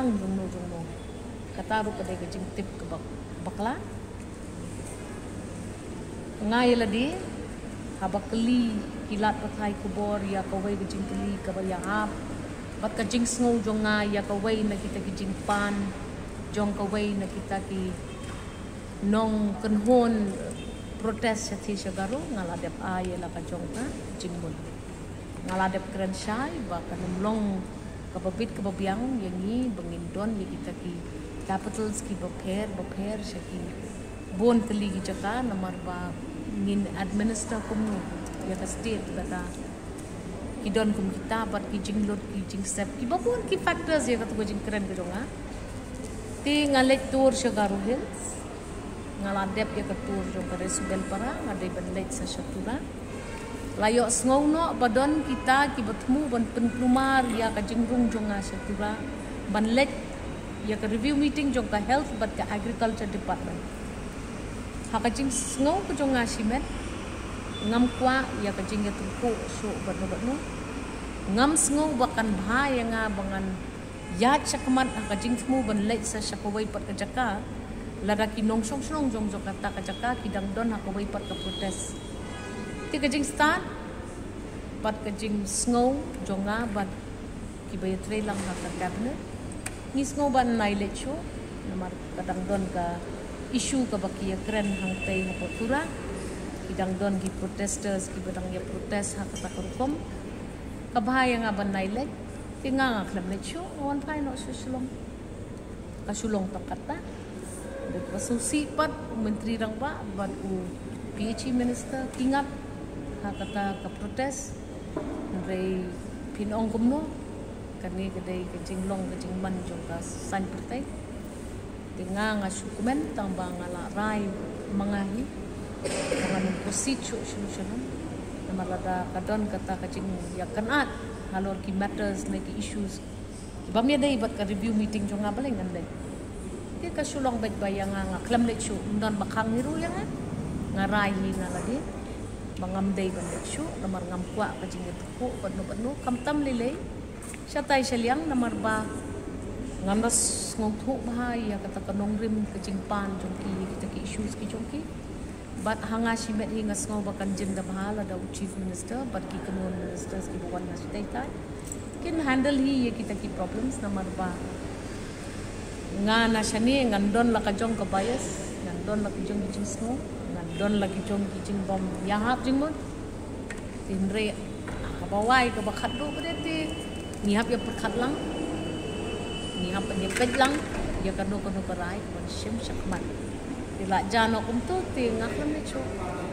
lang jong no kataru pada kejing tip ke bakla ngai ladi habakli kilat pakai kubor ya kawai kejing keli kabaya ap bat kejing sngo jong ngai ya kawai na kita kejing pan jong kawai na kita ki nong kenhon protes sati sagaru ngaladep ay la ka jong ka kejing mun ngaladep keren syai ba kanumlong kababit kababiang yangi bangindon ya kita ki capitals ki baper syaki bon keli ki jaka namar ba ngin administer kumnu ya ka state bata kidon kum kita bat ki jinglot ki jing step ki babon ki factors ya ka tu jing keren gedonga ti ngalek tour shagaru hills ngaladep ya ka tour jo ka resubel para ngadai benlek sa syatura layo sngono badon kita ki batmu ban penplumar ya ka jingrung jonga syatura benlek ya ka review meeting jong ka health but ka agriculture department hakajing sngo ko jong asimet ngam kwa ya kajing ya tuku so batno ngam sngo bakan bahaya nga bangan ya chakmat hakajing tmu ban late sa syakawai pat kajaka ladaki nong song jong kata kajaka kidang don hakawai pat ka protes ti kajing start pat kajing sngo jonga bat kibay tre lang haka cabinet ni sngo ban naile cho namar kadang don ka isu ka bakia keren hang tei hapotura kidang don ki protesters ki badang ya protes hak kata hukum kabahaya nga ban nailek tinga nga klam le chu on pai no susulong kasulong tangkata de pasusi pat menteri rang ba ban u PH minister kingap hak kata ka protes rei pinong kumno kani kedai kejinglong kejingman jong ka san pertai dengan ngasukumen tambah ngala rai mengahi dengan posisi solution nama lada kadon kata kacing ya kenat halor ki matters like issues bamya dai bat ka review meeting jonga baleng ande ke ka sulong bet bayang nga klam le chu ndon bakang hiru yang ngarai na lagi bangam dai ban le chu namar ngam kwa kacing tu panu kamtam lele syatai syaliang namar ba ngamdas ngongthuk bahaya kata kanong rim kejingpan jongki kita ki issues ki jongki bat hanga simet hi ngasngau bakan jinda bahala da chief minister bat ki kanon ministers ki bukan ngastai ta kin handle hi kita ki problems namar ba ngana shani ngandon la ka jong ka bias ngandon la ki jong ki jingsno ngandon la ki jong ki jing bom yang hap jingmon tinre ka bawai ka bakhat do bereti ni hap ya perkhat lang ni hampa dia pejlang dia kanu berai kon sim sakmat dilak jano kum tu ti ngaklam ni chu